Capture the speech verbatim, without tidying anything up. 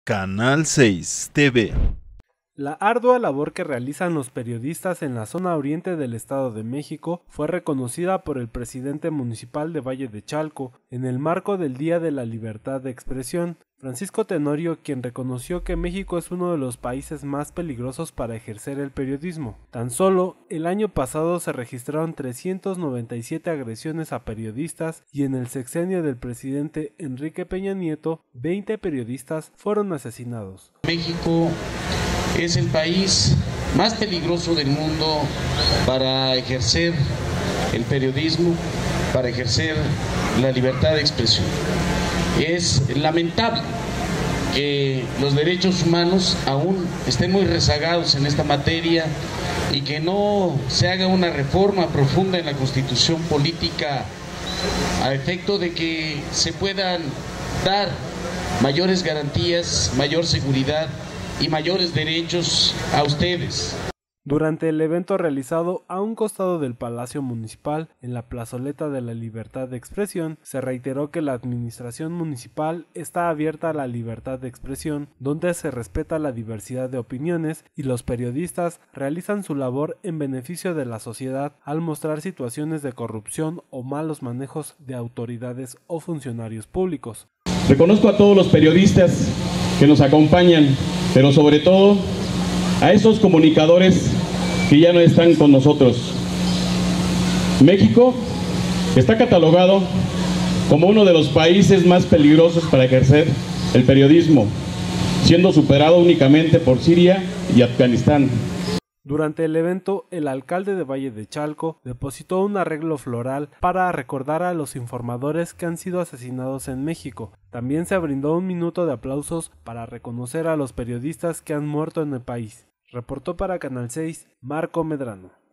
Canal seis T V. La ardua labor que realizan los periodistas en la zona oriente del Estado de México fue reconocida por el presidente municipal de Valle de Chalco en el marco del Día de la Libertad de Expresión, Francisco Tenorio, quien reconoció que México es uno de los países más peligrosos para ejercer el periodismo. Tan solo el año pasado se registraron trescientas noventa y siete agresiones a periodistas y en el sexenio del presidente Enrique Peña Nieto, veinte periodistas fueron asesinados. México es el país más peligroso del mundo para ejercer el periodismo, para ejercer la libertad de expresión. Es lamentable que los derechos humanos aún estén muy rezagados en esta materia y que no se haga una reforma profunda en la Constitución política a efecto de que se puedan dar mayores garantías, mayor seguridad y mayores derechos a ustedes. Durante el evento realizado a un costado del Palacio Municipal, en la Plazoleta de la Libertad de Expresión, se reiteró que la administración municipal está abierta a la libertad de expresión, donde se respeta la diversidad de opiniones y los periodistas realizan su labor en beneficio de la sociedad al mostrar situaciones de corrupción o malos manejos de autoridades o funcionarios públicos. Reconozco a todos los periodistas que nos acompañan, pero sobre todo a esos comunicadores que ya no están con nosotros. México está catalogado como uno de los países más peligrosos para ejercer el periodismo, siendo superado únicamente por Siria y Afganistán. Durante el evento, el alcalde de Valle de Chalco depositó un arreglo floral para recordar a los informadores que han sido asesinados en México. También se brindó un minuto de aplausos para reconocer a los periodistas que han muerto en el país. Reportó para Canal seis, Marco Medrano.